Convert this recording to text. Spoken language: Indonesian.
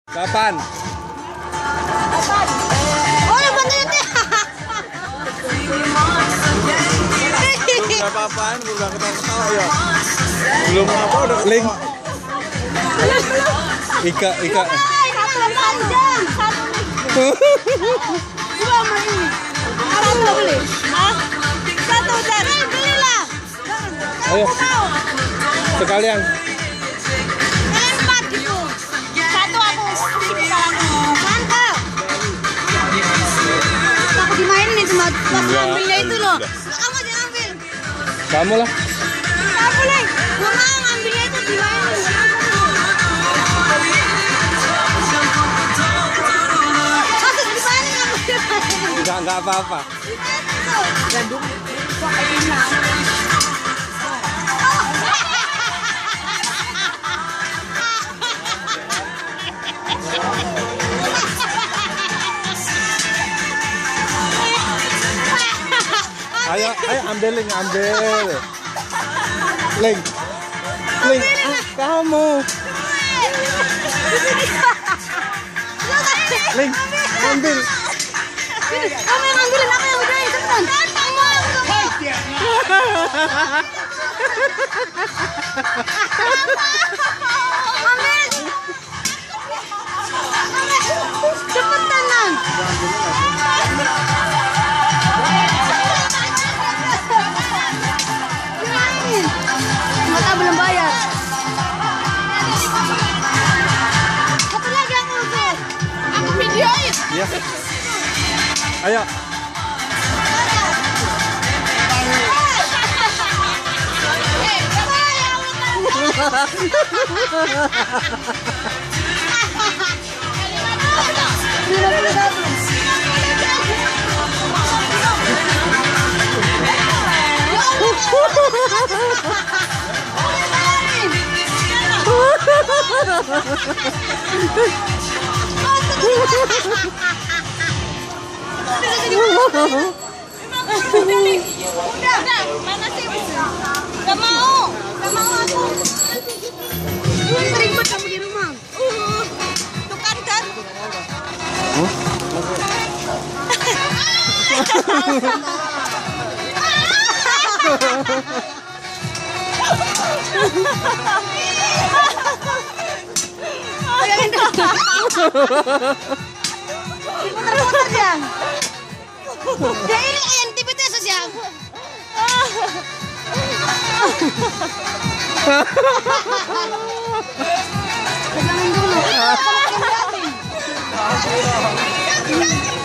Kapan? Oh, yang bantu itu. Belum apa-apaan, udah ketawa-ketawa ya. Belum apa udah link. Ika. Satu panjang, satu. Dua mau ini. Satu beli. Hah? Satu dan belilah. Ayo. Sekalian. Empat gitu. Satu aku. Mantap. Aku dimainin nih cuma pas ngambilnya itu loh. Kamu jangan ambil. Kamu lah. Kamu lah. Gua mau ngambilnya itu dimainin. Masuk dimainin ngambil. Enggak apa-apa. Gandum. Ayo ambil. Link. Kamu. Link, ambil. Kamu yang ngambilin, aku yang udahin, cepetan. Ambil. Cepetan, Nan. Mata belum bayar. Satu lagi yang urus. Aku videoin. Ya. Ayo. Udah, mana sih? Gak mau aku. Lu sering banget kamu di rumah. Tuh kan? Putar-putar Jang. Ya ini yang tipe-tipe Jang. Pegangin dulu.